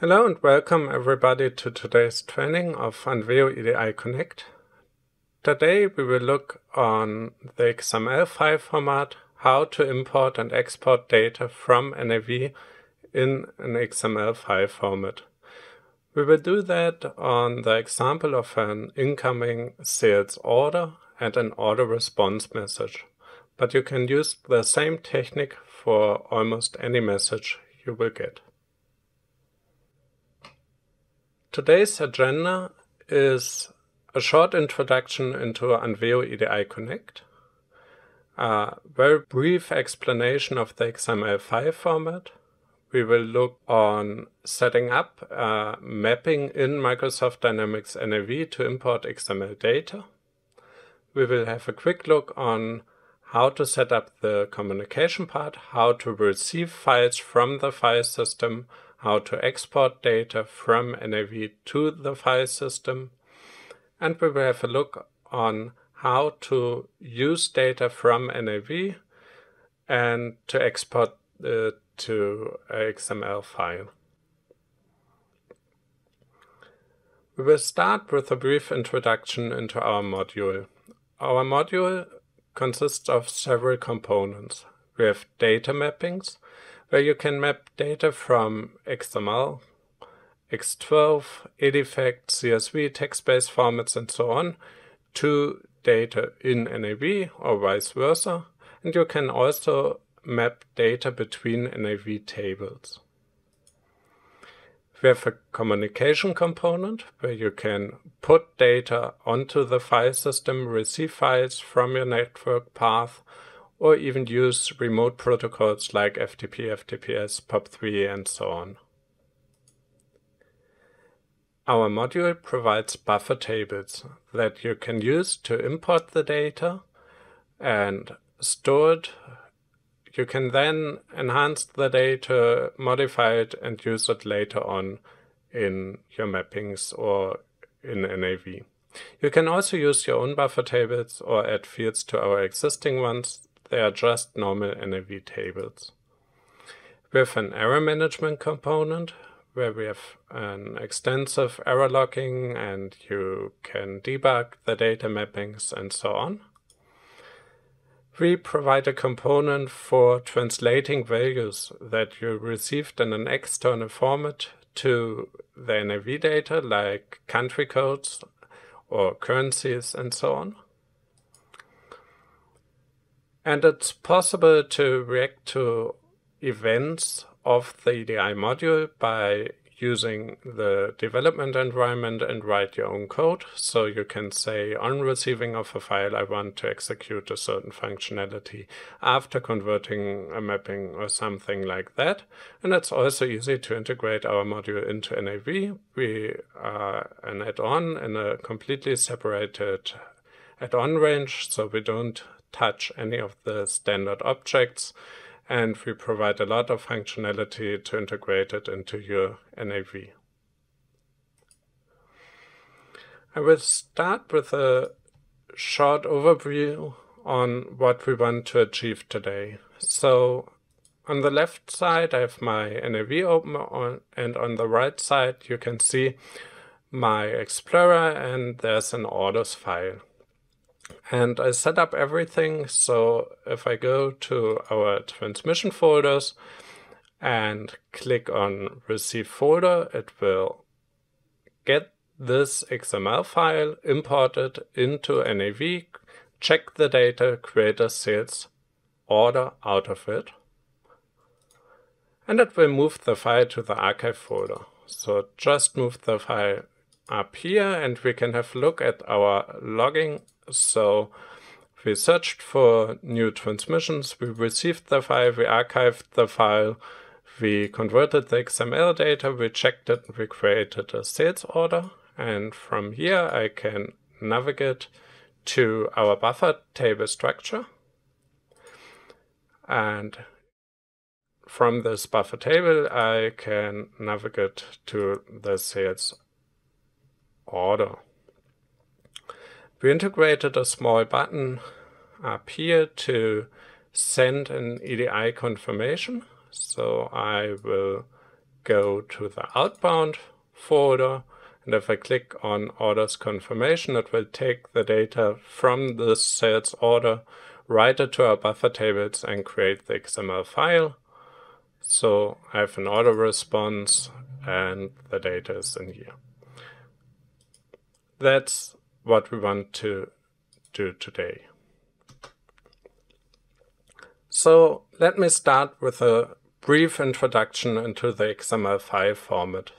Hello and welcome everybody to today's training of Anveo EDI Connect. Today we will look on the XML file format, how to import and export data from NAV in an XML file format. We will do that on the example of an incoming sales order and an order response message. But you can use the same technique for almost any message you will get. Today's agenda is a short introduction into Anveo EDI Connect, a very brief explanation of the XML file format. We will look on setting up a mapping in Microsoft Dynamics NAV to import XML data. We will have a quick look on how to set up the communication part, how to receive files from the file system, how to export data from NAV to the file system, and we will have a look on how to use data from NAV and to export it to an XML file. We will start with a brief introduction into our module. Our module consists of several components. We have data mappings, where you can map data from XML, X12, Edifact, CSV, text-based formats, and so on, to data in NAV or vice versa. And you can also map data between NAV tables. We have a communication component, where you can put data onto the file system, receive files from your network path, or even use remote protocols like FTP, FTPS, POP3, and so on. Our module provides buffer tables that you can use to import the data and store it. You can then enhance the data, modify it, and use it later on in your mappings or in NAV. You can also use your own buffer tables or add fields to our existing ones. They are just normal NAV tables. We have an error management component where we have an extensive error logging and you can debug the data mappings and so on. We provide a component for translating values that you received in an external format to the NAV data, like country codes or currencies and so on. And it's possible to react to events of the EDI module by using the development environment and write your own code. So you can say, on receiving of a file, I want to execute a certain functionality after converting a mapping or something like that. And it's also easy to integrate our module into NAV. We are an add-on in a completely separated add-on range, so we don't touch any of the standard objects, and we provide a lot of functionality to integrate it into your NAV. I will start with a short overview on what we want to achieve today. So on the left side I have my NAV open, and on the right side you can see my Explorer, and there's an orders file. And I set up everything, so if I go to our transmission folders and click on receive folder, it will get this XML file, import it into NAV, check the data, create a sales order out of it, and it will move the file to the archive folder. So just move the file up here and we can have a look at our logging. So we searched for new transmissions, we received the file, we archived the file, we converted the XML data, we checked it, and we created a sales order. And from here I can navigate to our buffer table structure. And from this buffer table I can navigate to the sales order. We integrated a small button up here to send an EDI confirmation. So I will go to the outbound folder, and if I click on orders confirmation, it will take the data from this sales order, write it to our buffer tables, and create the XML file. So I have an order response, and the data is in here. That's what we want to do today. So let me start with a brief introduction into the XML file format.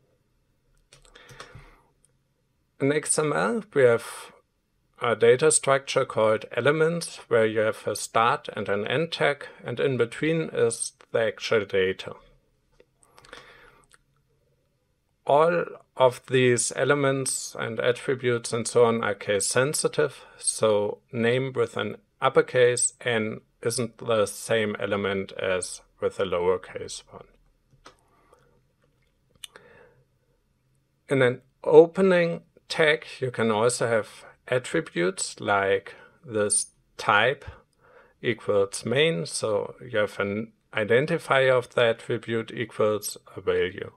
In XML, we have a data structure called elements, where you have a start and an end tag, and in between is the actual data. All of these elements and attributes and so on are case sensitive, so name with an uppercase N isn't the same element as with a lowercase one. In an opening tag, you can also have attributes like this type equals main, so you have an identifier of the attribute equals a value.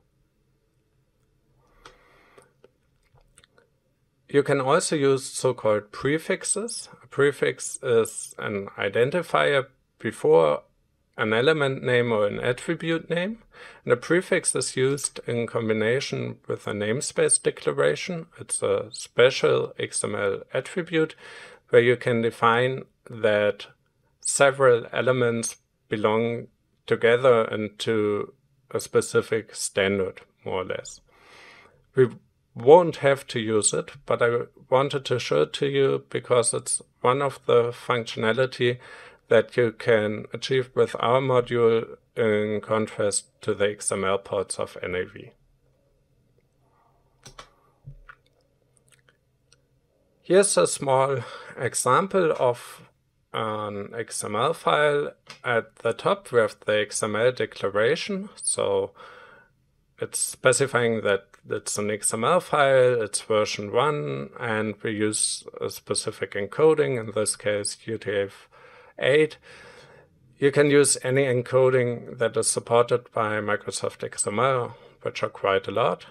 You can also use so-called prefixes. A prefix is an identifier before an element name or an attribute name. And a prefix is used in combination with a namespace declaration. It's a special XML attribute where you can define that several elements belong together into a specific standard, more or less. We won't have to use it, but I wanted to show it to you because it's one of the functionality that you can achieve with our module in contrast to the XML ports of NAV. Here's a small example of an XML file. At the top we have the XML declaration, so it's specifying that it's an XML file, it's version 1, and we use a specific encoding, in this case UTF-8. You can use any encoding that is supported by Microsoft XML, which are quite a lot.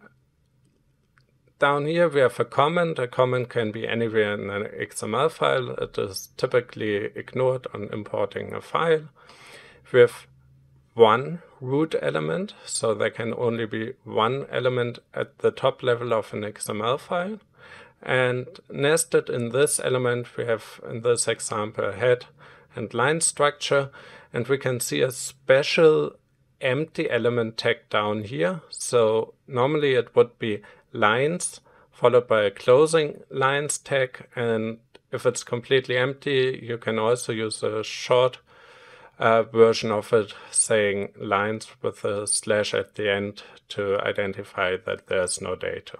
Down here we have a comment. A comment can be anywhere in an XML file. It is typically ignored on importing a file. We have one root element, so there can only be one element at the top level of an XML file. And nested in this element, we have, in this example, a head and line structure, and we can see a special empty element tag down here. So normally it would be lines followed by a closing lines tag, and if it's completely empty, you can also use a short version of it saying lines with a slash at the end to identify that there's no data.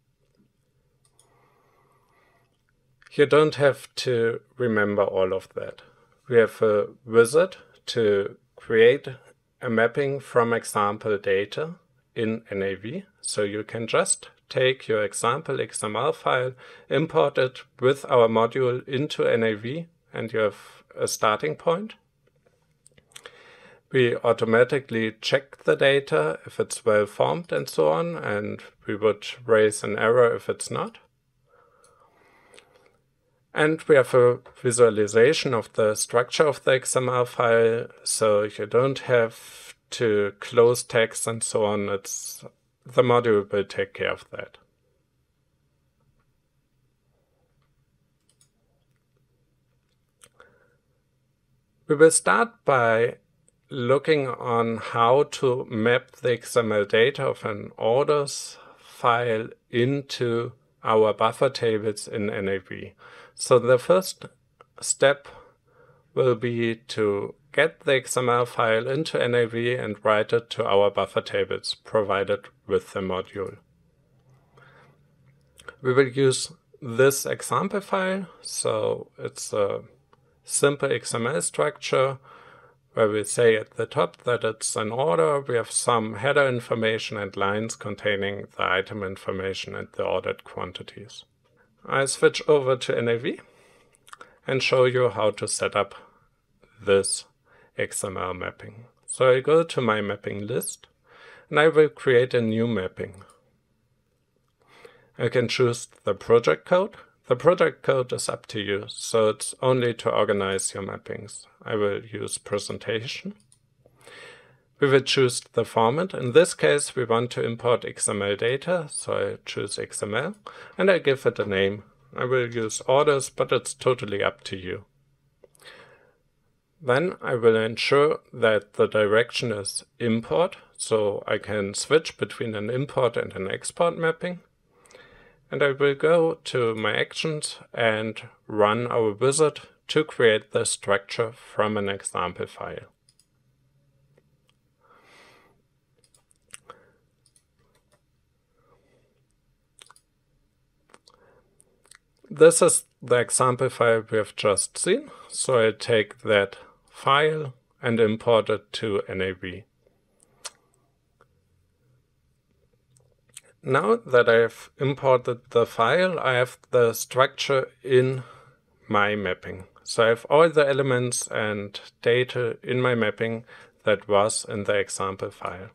You don't have to remember all of that. We have a wizard to create a mapping from example data in NAV. So you can just take your example XML file, import it with our module into NAV, and you have a starting point. We automatically check the data if it's well formed and so on, and we would raise an error if it's not. And we have a visualization of the structure of the XML file, so you don't have to close tags and so on. The module will take care of that. We will start by looking on how to map the XML data of an orders file into our buffer tables in NAV. So the first step will be to get the XML file into NAV and write it to our buffer tables provided with the module. We will use this example file, so it's a simple XML structure where we say at the top that it's an order. We have some header information and lines containing the item information and the ordered quantities. I switch over to NAV and show you how to set up this XML mapping. So I go to my mapping list, and I will create a new mapping. I can choose the project code. The project code is up to you, so it's only to organize your mappings. I will use presentation. We will choose the format. In this case, we want to import XML data, so I choose XML, and I give it a name. I will use orders, but it's totally up to you. Then I will ensure that the direction is import, so I can switch between an import and an export mapping. And I will go to my actions and run our wizard to create the structure from an example file. This is the example file we have just seen, so I take that file and import it to NAV. Now that I've imported the file, I have the structure in my mapping. So I have all the elements and data in my mapping that was in the example file.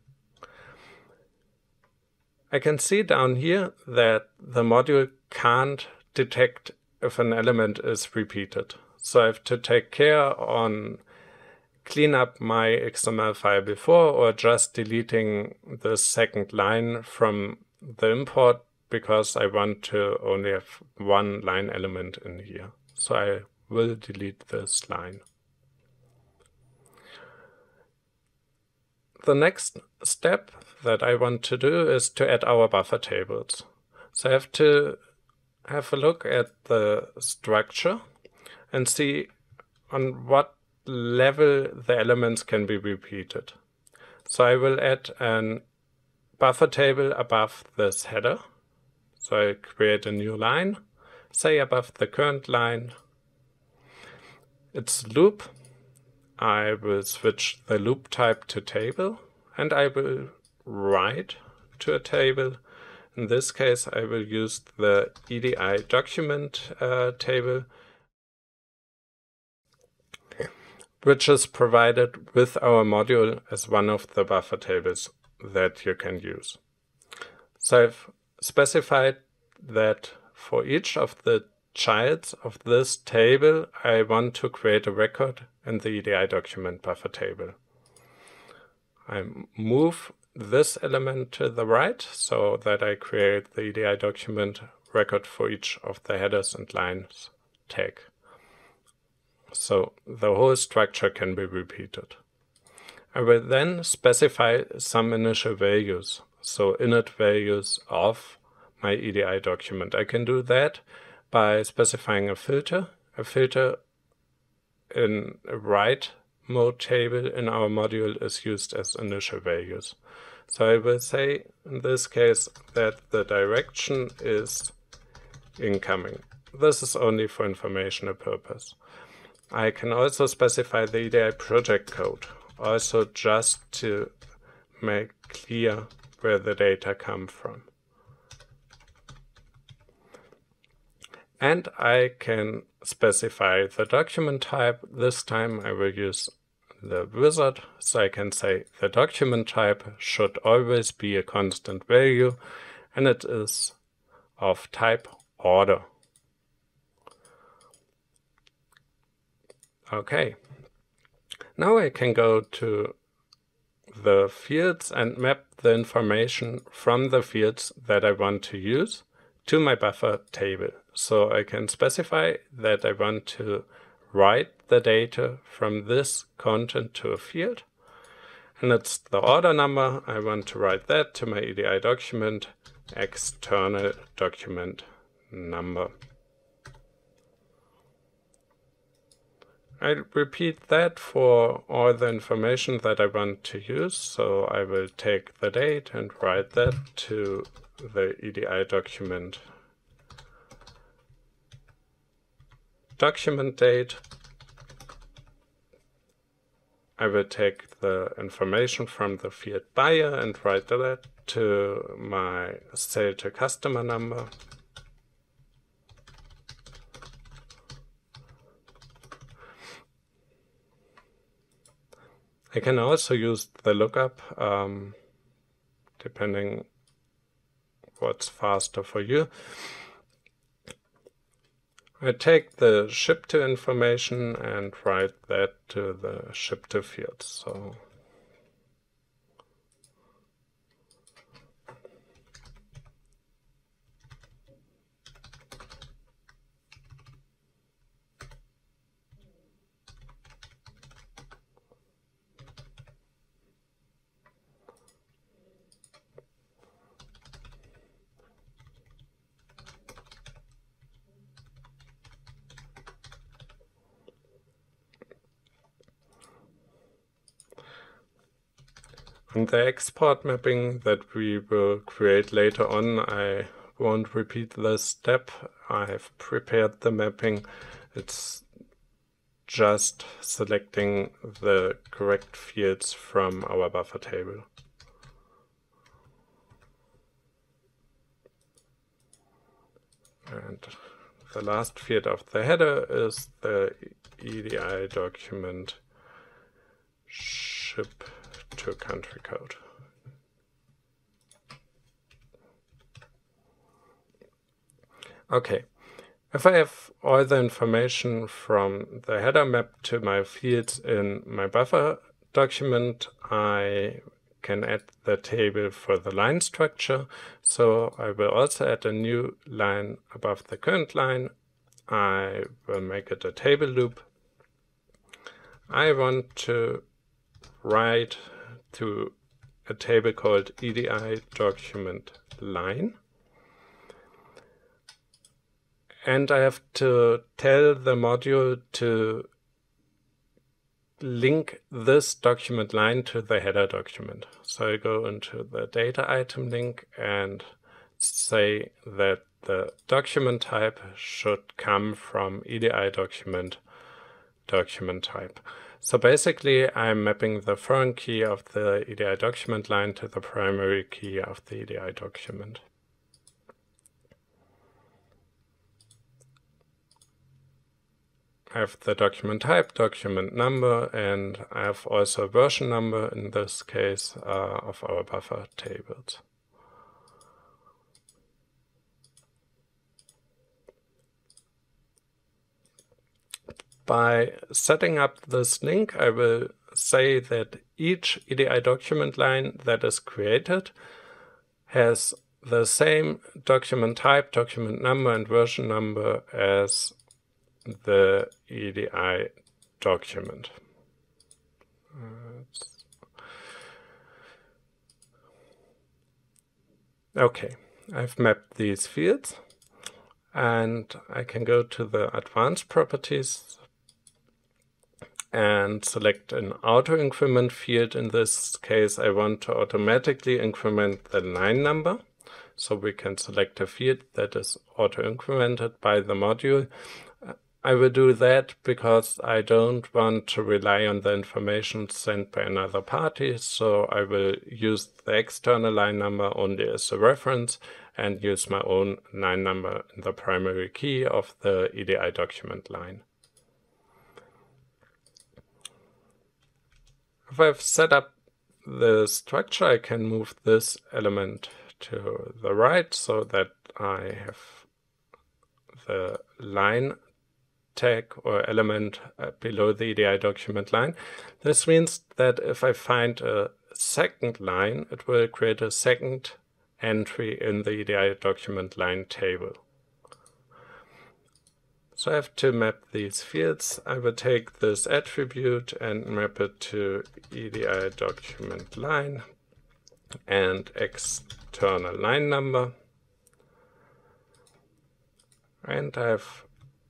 I can see down here that the module can't detect if an element is repeated. So I have to take care on clean up my XML file before or just deleting the second line from the import because I want to only have one line element in here. So I will delete this line. The next step that I want to do is to add our buffer tables. So I have to have a look at the structure and see on what level the elements can be repeated. So I will add an buffer table above this header. So I create a new line, say above the current line. It's loop. I will switch the loop type to table, and I will write to a table. In this case, I will use the EDI document table, which is provided with our module as one of the buffer tables that you can use. So I've specified that for each of the childs of this table, I want to create a record in the EDI document buffer table. I move this element to the right so that I create the EDI document record for each of the headers and lines tag. So the whole structure can be repeated. I will then specify some initial values, so init values of my EDI document. I can do that by specifying a filter. A filter in a write mode table in our module is used as initial values. So I will say in this case that the direction is incoming. This is only for informational purpose. I can also specify the EDI project code, also just to make clear where the data come from. And I can specify the document type. This time I will use the wizard, so I can say the document type should always be a constant value, and it is of type order. Okay, now I can go to the fields and map the information from the fields that I want to use to my buffer table. So I can specify that I want to write the data from this content to a field, and it's the order number. I want to write that to my EDI document, external document number. I repeat that for all the information that I want to use. So I will take the date and write that to the EDI document date. I will take the information from the field buyer and write that to my sale to customer number. I can also use the lookup depending what's faster for you. I take the ship to information and write that to the ship to field. So and the export mapping that we will create later on, I won't repeat this step. I've prepared the mapping. It's just selecting the correct fields from our buffer table. And the last field of the header is the EDI document ship to country code. Okay, if I have all the information from the header mapped to my fields in my buffer document, I can add the table for the line structure. So I will also add a new line above the current line. I will make it a table loop. I want to write to a table called EDI document line. And I have to tell the module to link this document line to the header document. So I go into the data item link and say that the document type should come from EDI document type. So basically, I'm mapping the foreign key of the EDI document line to the primary key of the EDI document. I have the document type, document number, and I have also a version number, in this case, of our buffer tables. By setting up this link, I will say that each EDI document line that is created has the same document type, document number, and version number as the EDI document. Okay, I've mapped these fields, and I can go to the advanced properties and select an auto increment field. In this case, I want to automatically increment the line number. So we can select a field that is auto incremented by the module. I will do that because I don't want to rely on the information sent by another party. So I will use the external line number only as a reference and use my own line number in the primary key of the EDI document line. If I've set up the structure, I can move this element to the right so that I have the line tag or element below the EDI document line. This means that if I find a second line, it will create a second entry in the EDI document line table. So I have to map these fields. I will take this attribute and map it to EDI document line and external line number. And I have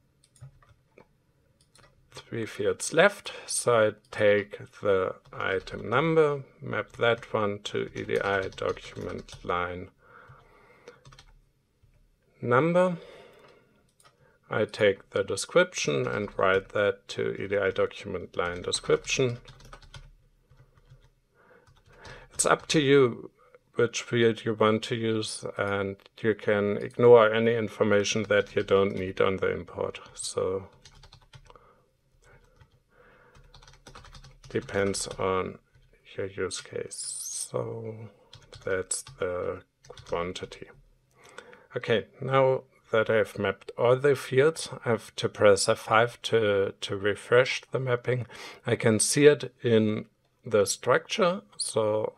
3 fields left. So I take the item number, map that one to EDI document line number. I take the description and write that to EDI document line description. It's up to you which field you want to use, and you can ignore any information that you don't need on the import. So depends on your use case. So that's the quantity. Okay, now that I've mapped all the fields, I have to press F5 to refresh the mapping. I can see it in the structure, so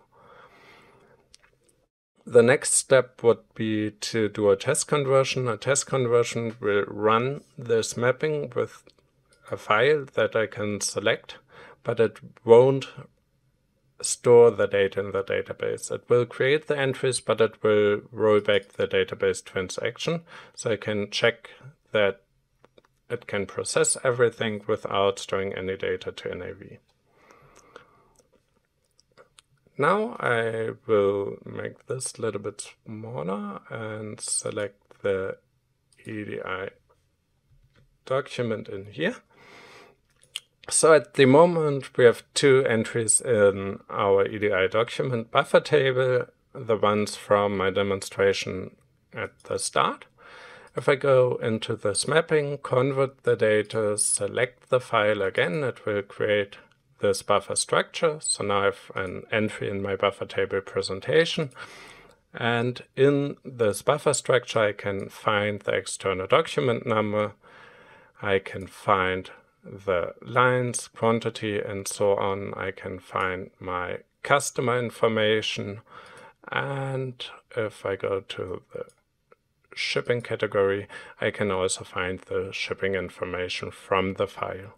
the next step would be to do a test conversion. A test conversion will run this mapping with a file that I can select, but it won't store the data in the database. It will create the entries, but it will roll back the database transaction, so I can check that it can process everything without storing any data to NAV. Now I will make this a little bit smaller and select the EDI document in here. So at the moment we have two entries in our EDI document buffer table, the ones from my demonstration at the start. If I go into this mapping, convert the data, select the file again, it will create this buffer structure. So now I have an entry in my buffer table presentation. And in this buffer structure, I can find the external document number. I can find the lines, quantity, and so on. I can find my customer information. And if I go to the shipping category, I can also find the shipping information from the file.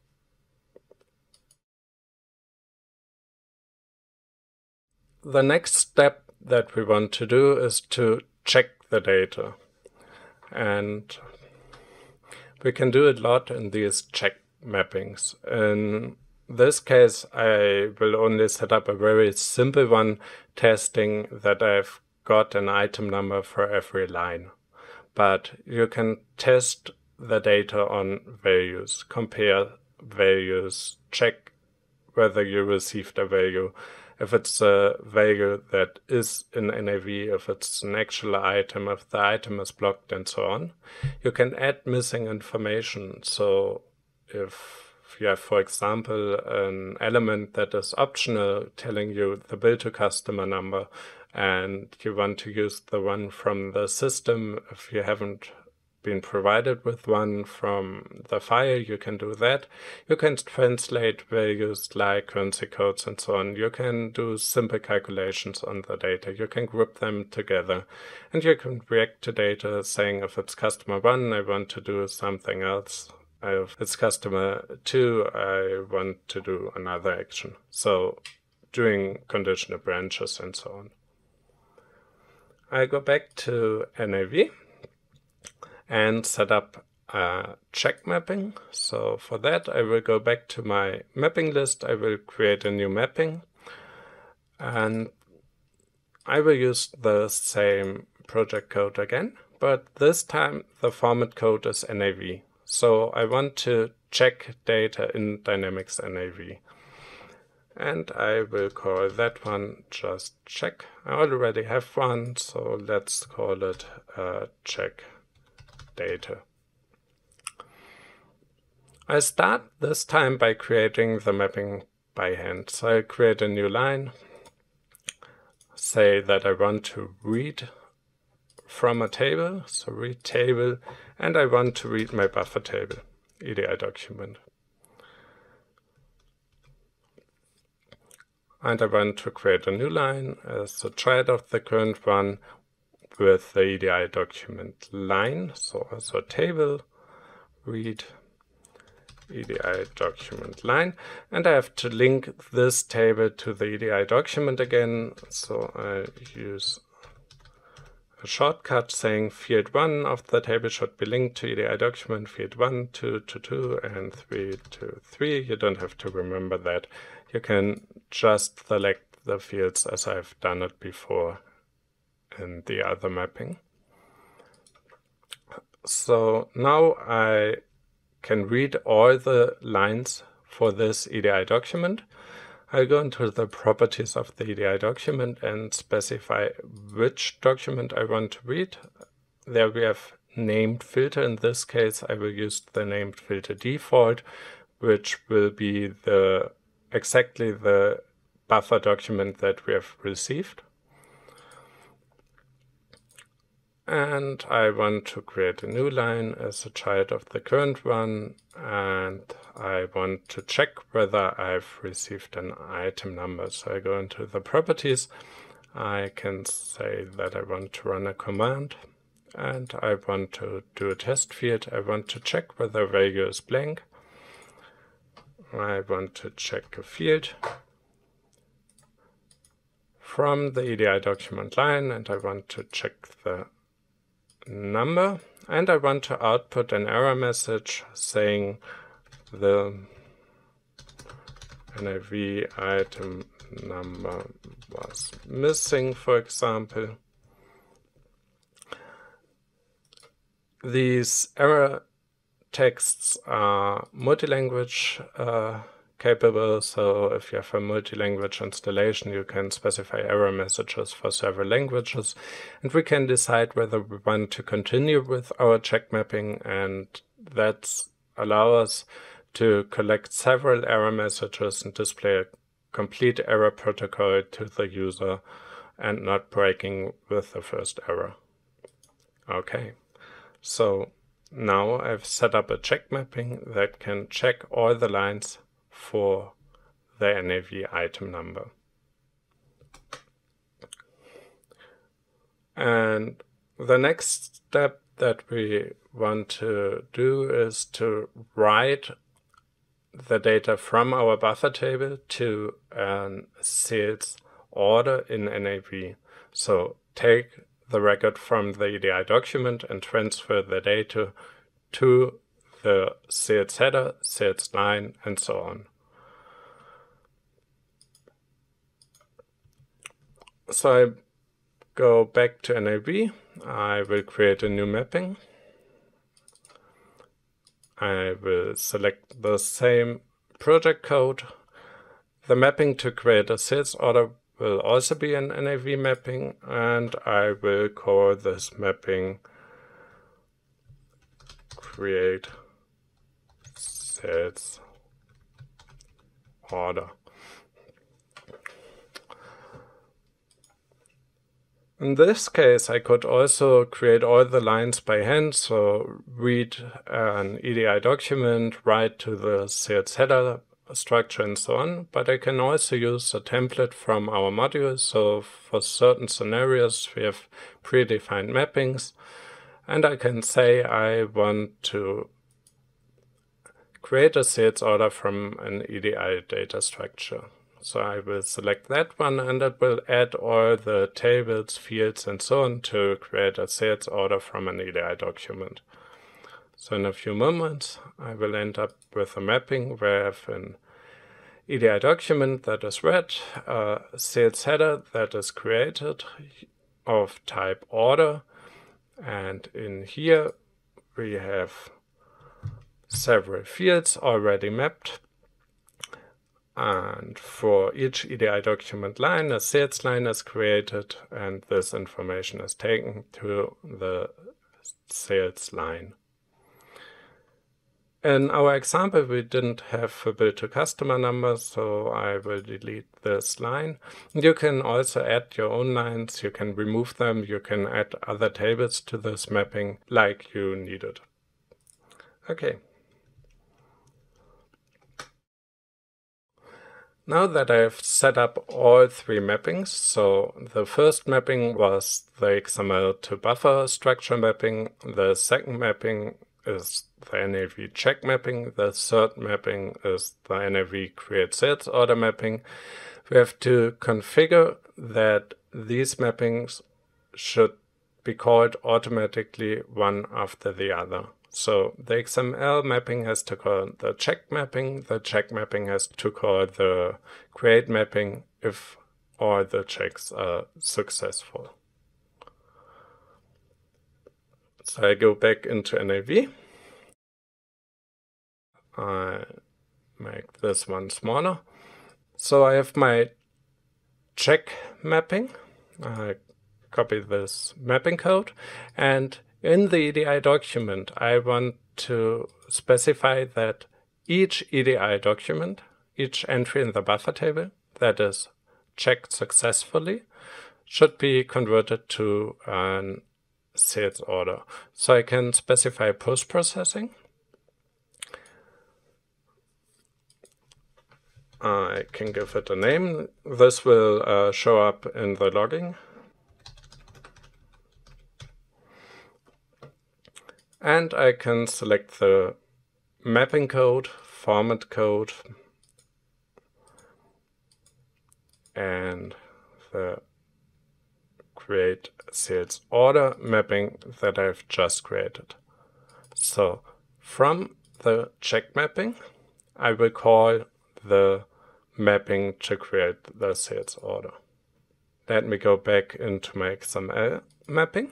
The next step that we want to do is to check the data. And we can do a lot in these check mappings. In this case, I will only set up a very simple one, testing that I've got an item number for every line. But you can test the data on values, compare values, check whether you received a value, if it's a value that is in NAV, if it's an actual item, if the item is blocked, and so on. You can add missing information. So if you have, for example, an element that is optional telling you the bill to customer number, and you want to use the one from the system, if you haven't been provided with one from the file, you can do that. You can translate values like currency codes and so on. You can do simple calculations on the data. You can group them together. And you can react to data saying, if it's customer 1, I want to do something else. If it's customer 2, I want to do another action. So doing conditional branches and so on. I go back to NAV and set up a check mapping. So for that, I will go back to my mapping list. I will create a new mapping, and I will use the same project code again, but this time the format code is NAV. So I want to check data in Dynamics NAV. And I will call that one just check. I already have one, so let's call it check data. I start this time by creating the mapping by hand. So I create a new line, say that I want to read from a table, so read table, and I want to read my buffer table, EDI document. And I want to create a new line as a child of the current one with the EDI document line, so also table, read EDI document line, and I have to link this table to the EDI document again, so I use a shortcut saying field 1 of the table should be linked to EDI document, field 1, 2 to 2, and 3 to 3. You don't have to remember that. You can just select the fields as I've done it before in the other mapping. So now I can read all the lines for this EDI document. I go into the properties of the EDI document and specify which document I want to read. There we have named filter. In this case, I will use the named filter default, which will be exactly the buffer document that we have received. and I want to create a new line as a child of the current one, and I want to check whether I've received an item number. So I go into the properties. I can say that I want to run a command, and I want to do a test field. I want to check whether value is blank. I want to check a field from the EDI document line, and I want to check the number, and I want to output an error message saying the NAV item number was missing, for example. These error texts are multi-language capable, so if you have a multi-language installation, you can specify error messages for several languages, and we can decide whether we want to continue with our check mapping, and that allows us to collect several error messages and display a complete error protocol to the user and not breaking with the first error. Okay, so now I've set up a check mapping that can check all the lines for the NAV item number. And the next step that we want to do is to write the data from our buffer table to a sales order in NAV. So take the record from the EDI document and transfer the data to the sales header, sales line, and so on. So I go back to NAV. I will create a new mapping. I will select the same project code. The mapping to create a sales order will also be an NAV mapping, and I will call this mapping create sales order. In this case, I could also create all the lines by hand, so read an EDI document, write to the sales header structure and so on, but I can also use a template from our module. So for certain scenarios, we have predefined mappings, and I can say I want to create a sales order from an EDI data structure. So I will select that one, and it will add all the tables, fields, and so on to create a sales order from an EDI document. So in a few moments, I will end up with a mapping where I have an EDI document that is read, a sales header that is created of type order, and in here we have several fields already mapped. And for each EDI document line, a sales line is created, and this information is taken to the sales line. In our example, we didn't have a bill to customer number, so I will delete this line. You can also add your own lines, you can remove them, you can add other tables to this mapping like you need it. Okay. Now that I've set up all three mappings, so the first mapping was the XML to buffer structure mapping, the second mapping is the NAV check mapping, the third mapping is the NAV create sales order mapping. We have to configure that these mappings should be called automatically one after the other. So the XML mapping has to call the check mapping has to call the create mapping if all the checks are successful. So I go back into NAV. I make this one smaller. So I have my check mapping. I copy this mapping code, and in the EDI document, I want to specify that each EDI document, each entry in the buffer table that is checked successfully, should be converted to a sales order. So I can specify post-processing. I can give it a name. This will show up in the logging. And I can select the mapping code, format code, and the create sales order mapping that I've just created. So from the check mapping, I will call the mapping to create the sales order. Let me go back into my XML mapping.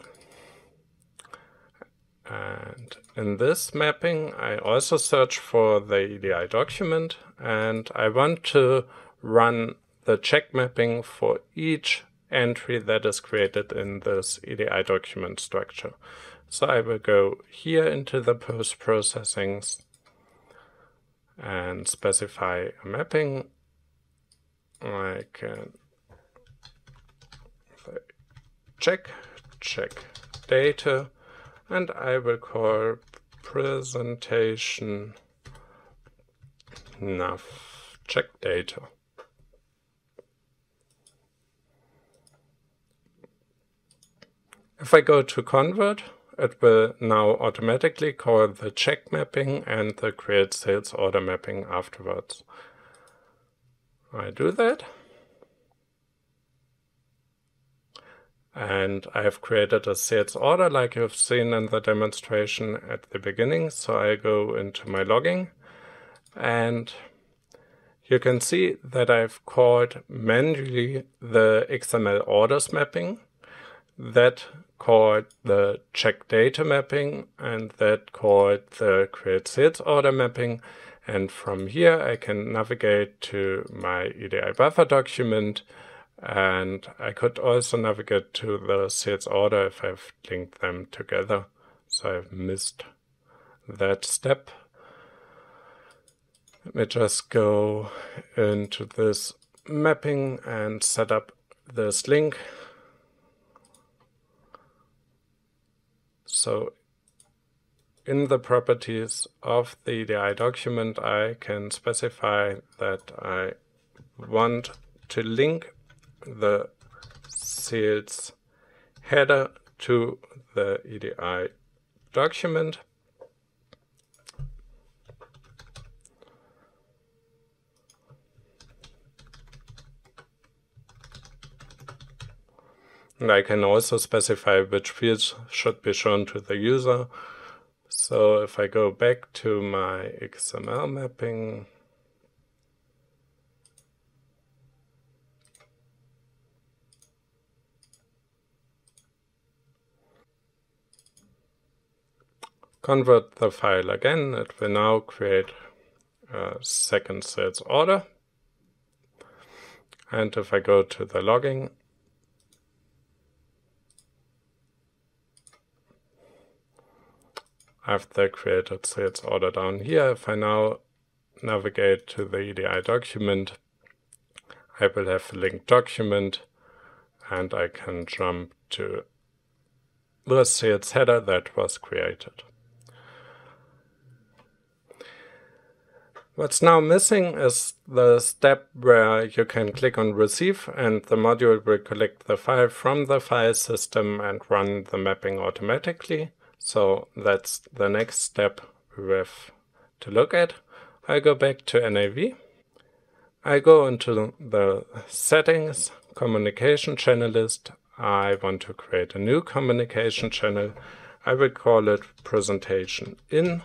And in this mapping, I also search for the EDI document, and I want to run the check mapping for each entry that is created in this EDI document structure. So I will go here into the post-processings and specify a mapping. I can check data, and I will call presentation nav check data. If I go to convert, it will now automatically call the check mapping and the create sales order mapping afterwards. I do that. And I have created a sales order like you've seen in the demonstration at the beginning. So I go into my logging, and you can see that I've called manually the XML orders mapping, that called the check data mapping, and that called the create sales order mapping. And from here I can navigate to my EDI buffer document, and I could also navigate to the sales order if I've linked them together. So I've missed that step. Let me just go into this mapping and set up this link. So in the properties of the EDI document, I can specify that I want to link the sales header to the EDI document. And I can also specify which fields should be shown to the user. So if I go back to my XML mapping, convert the file again, it will now create a second sales order. And if I go to the logging, I have the created sales order down here. If I now navigate to the EDI document, I will have a linked document, and I can jump to the sales header that was created. What's now missing is the step where you can click on receive, and the module will collect the file from the file system and run the mapping automatically. So that's the next step we have to look at. I go back to NAV. I go into the settings, communication channel list. I want to create a new communication channel. I will call it presentation in.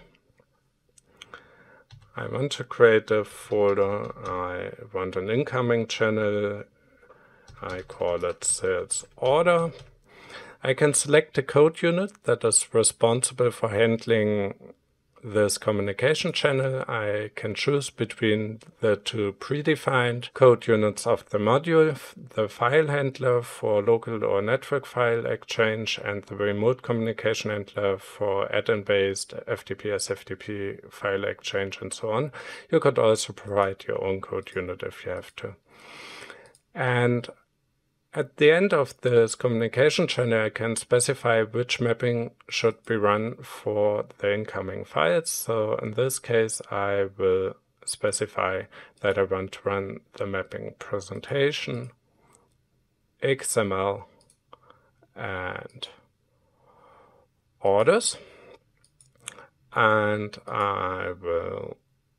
I want to create a folder. I want an incoming channel. I call it sales order. I can select a code unit that is responsible for handling this communication channel. I can choose between the two predefined code units of the module, the file handler for local or network file exchange, and the remote communication handler for add-in-based FTP, SFTP file exchange, and so on. You could also provide your own code unit if you have to. And At the end of this communication channel, I can specify which mapping should be run for the incoming files. So in this case, I will specify that I want to run the mapping presentation, XML, and orders. And I will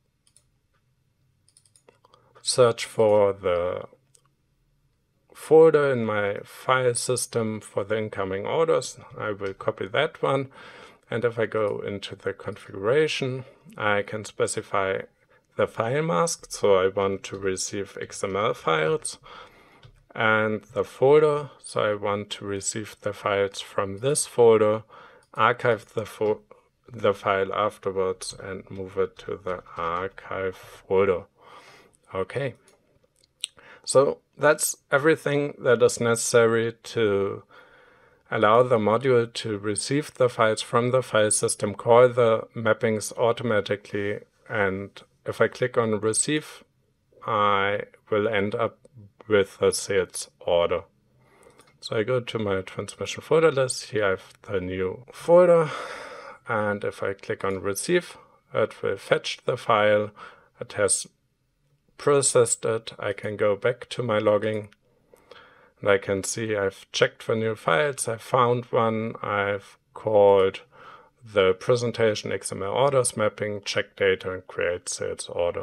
search for the folder in my file system for the incoming orders. I will copy that one, and if I go into the configuration, I can specify the file mask, so I want to receive XML files, and the folder, so I want to receive the files from this folder, archive the file afterwards, and move it to the archive folder. Okay. So that's everything that is necessary to allow the module to receive the files from the file system, call the mappings automatically, and if I click on receive, I will end up with a sales order. So I go to my transmission folder list. Here I have the new folder, and if I click on receive, it will fetch the file. It has processed it. I can go back to my logging, and I can see I've checked for new files. I found one. I've called the presentation XML orders mapping, check data, and create sales order.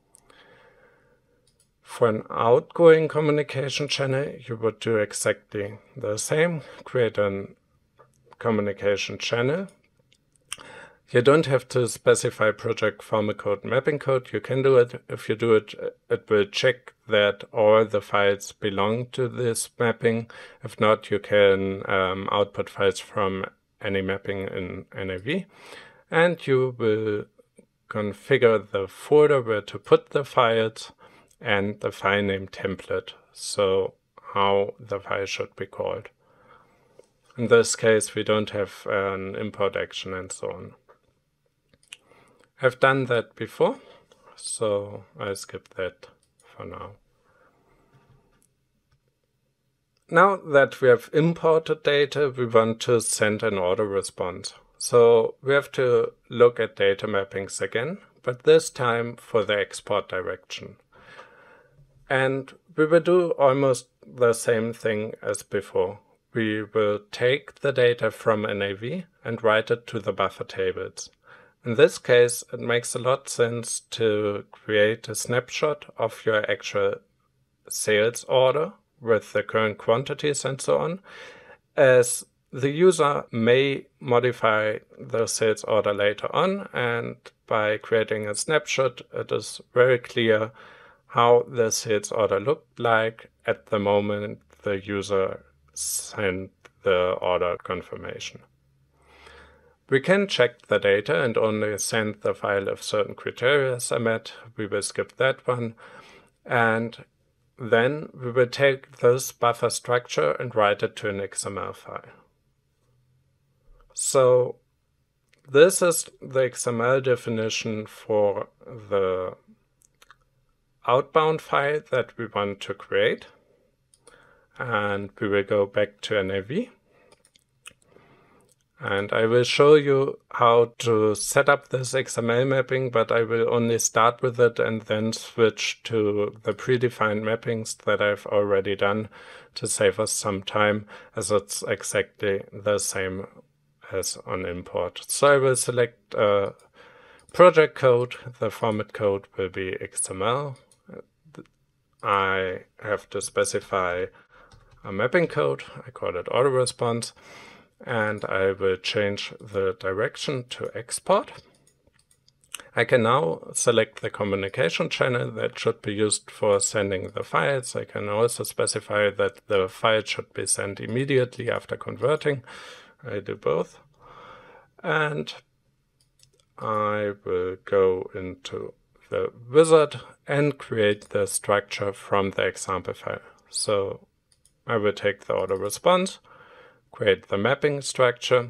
For an outgoing communication channel, you would do exactly the same. Create a communication channel. You don't have to specify project formal code mapping code. You can do it. If you do it, it will check that all the files belong to this mapping. If not, you can output files from any mapping in NAV. And you will configure the folder where to put the files and the file name template, so how the file should be called. In this case, we don't have an import action and so on. I've done that before, so I'll skip that for now. Now that we have imported data, we want to send an order response. So we have to look at data mappings again, but this time for the export direction. And we will do almost the same thing as before. We will take the data from NAV and write it to the buffer tables. In this case, it makes a lot of sense to create a snapshot of your actual sales order with the current quantities and so on, as the user may modify the sales order later on, and by creating a snapshot, it is very clear how the sales order looked like at the moment the user sent the order confirmation. We can check the data and only send the file if certain criteria are met. We will skip that one. And then we will take this buffer structure and write it to an XML file. So this is the XML definition for the outbound file that we want to create. And we will go back to NAV. And I will show you how to set up this XML mapping, but I will only start with it and then switch to the predefined mappings that I've already done to save us some time, as it's exactly the same as on import. So I will select project code. The format code will be XML. I have to specify a mapping code. I call it order response. And I will change the direction to export. I can now select the communication channel that should be used for sending the files. I can also specify that the file should be sent immediately after converting. I do both. And I will go into the wizard and create the structure from the example file. So I will take the order response, create the mapping structure,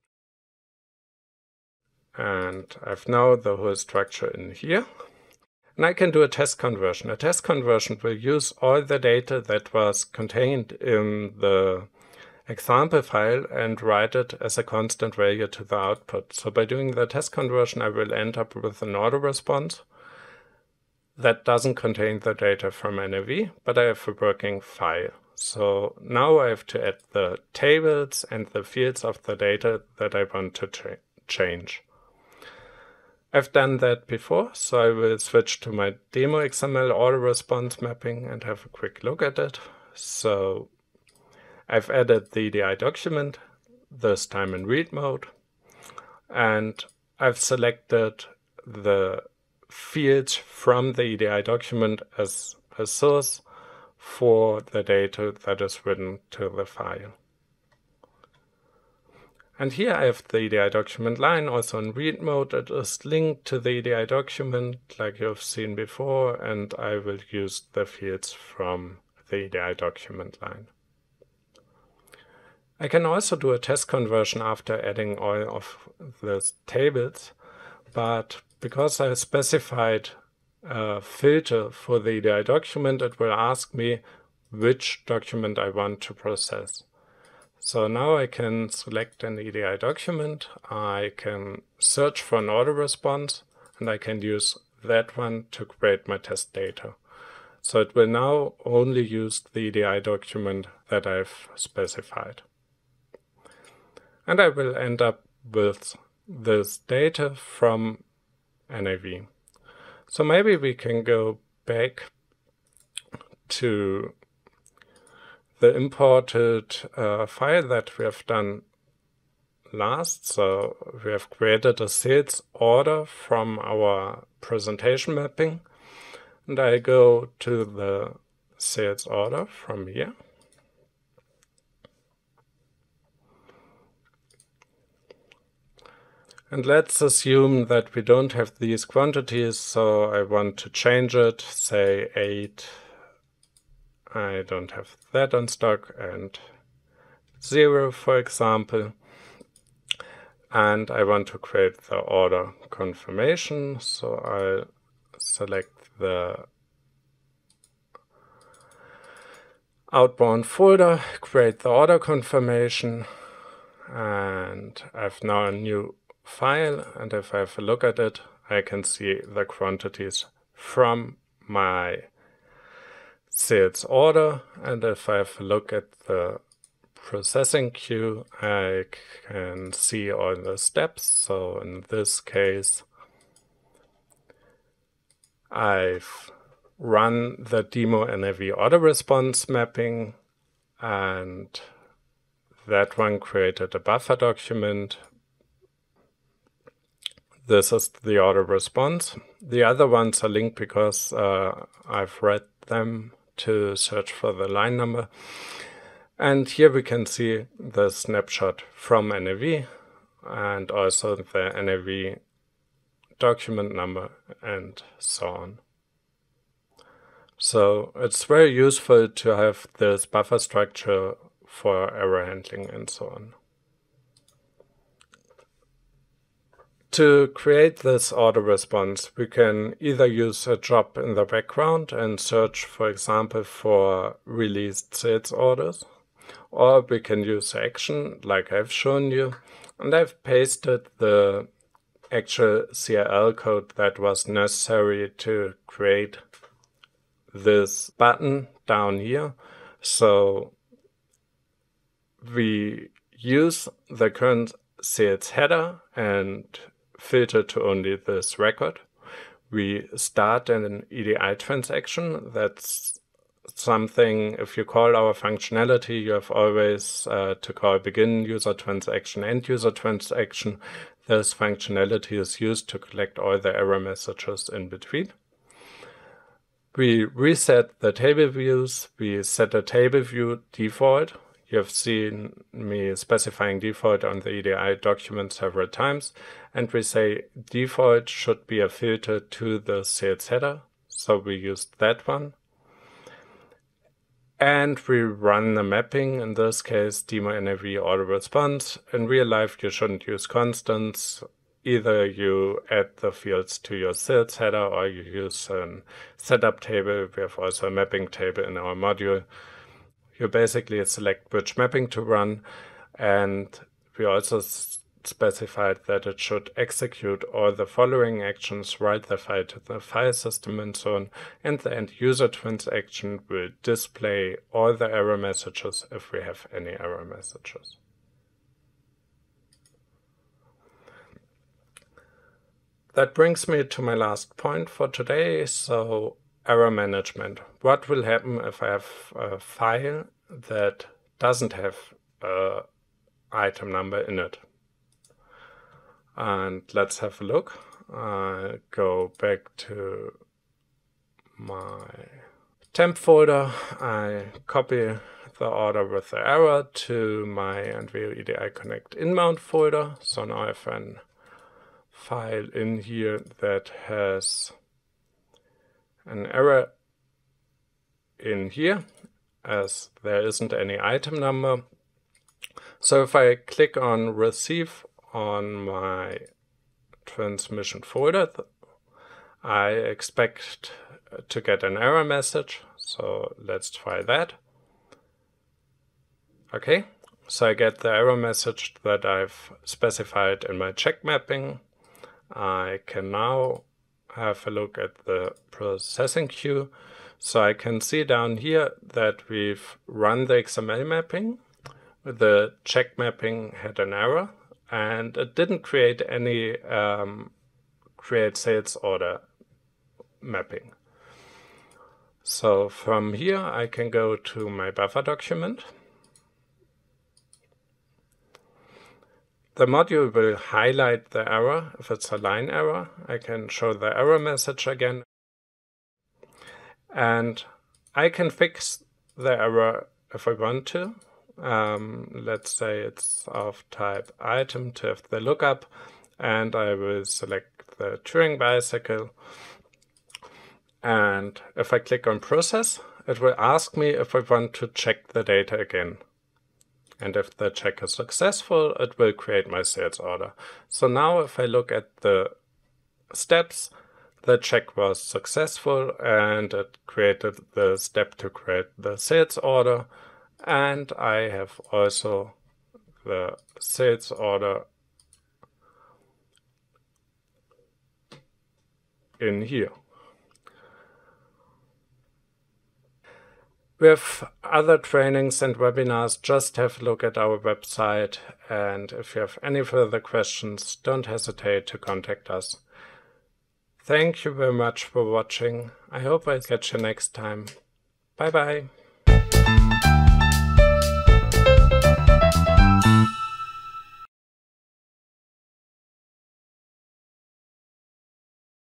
and I've now the whole structure in here. And I can do a test conversion. A test conversion will use all the data that was contained in the example file and write it as a constant value to the output. So by doing the test conversion, I will end up with an auto response that doesn't contain the data from NAV, but I have a working file. So now I have to add the tables and the fields of the data that I want to change. I've done that before, so I will switch to my demo XML auto response mapping and have a quick look at it. So I've added the EDI document, this time in read mode, and I've selected the fields from the EDI document as a source for the data that is written to the file. And here I have the EDI document line also in read mode. It is linked to the EDI document like you've seen before, and I will use the fields from the EDI document line. I can also do a test conversion after adding all of the tables, but because I specified a filter for the EDI document, it will ask me which document I want to process. So now I can select an EDI document, I can search for an auto response, and I can use that one to create my test data. So it will now only use the EDI document that I've specified. And I will end up with this data from NAV. So maybe we can go back to the imported file that we have done last. So we have created a sales order from our presentation mapping, and I go to the sales order from here. And let's assume that we don't have these quantities, so I want to change it, say 8. I don't have that on stock, and 0, for example. And I want to create the order confirmation, so I'll select the outbound folder, create the order confirmation, and I have now a new file, and if I have a look at it, I can see the quantities from my sales order, and if I have a look at the processing queue, I can see all the steps. So in this case, I've run the demo NAV auto response mapping, and that one created a buffer document. This is the auto response. The other ones are linked because I've read them to search for the line number. And here we can see the snapshot from NAV and also the NAV document number and so on. So it's very useful to have this buffer structure for error handling and so on. To create this auto response, we can either use a job in the background and search, for example, for released sales orders, or we can use action like I've shown you, and I've pasted the actual CLI code that was necessary to create this button down here. So we use the current sales header and filter to only this record. We start an EDI transaction. That's something, if you call our functionality, you have always to call begin user transaction, end user transaction. This functionality is used to collect all the error messages in between. We reset the table views. We set a table view default. You have seen me specifying default on the EDI document several times, and we say default should be a filter to the sales header, so we used that one. And we run the mapping, in this case demo NAV auto response. In real life you shouldn't use constants. either you add the fields to your sales header or you use a setup table. We have also a mapping table in our module. You basically select which mapping to run, and we also specified that it should execute all the following actions, write the file to the file system and so on, and the end user transaction will display all the error messages if we have any error messages. That brings me to my last point for today. So error management. What will happen if I have a file that doesn't have an item number in it? And let's have a look. I go back to my temp folder. I copy the order with the error to my Enveo EDI Connect inbound folder. So now I have a file in here that has an error in here, as there isn't any item number. So if I click on receive on my transmission folder, I expect to get an error message. So let's try that. Okay, so I get the error message that I've specified in my check mapping. I can now have a look at the processing queue. So I can see down here that we've run the XML mapping. The check mapping had an error, and it didn't create any create sales order mapping. So from here I can go to my buffer document. The module will highlight the error if it's a line error. I can show the error message again. And I can fix the error if I want to. Let's say it's of type item to have the lookup, and I will select the Touring bicycle. And if I click on process, it will ask me if I want to check the data again. And if the check is successful, it will create my sales order. So now if I look at the steps, the check was successful and it created the step to create the sales order. And I have also the sales order in here. With other trainings and webinars, just have a look at our website, and if you have any further questions, don't hesitate to contact us. Thank you very much for watching. I hope I'll catch you next time. Bye bye.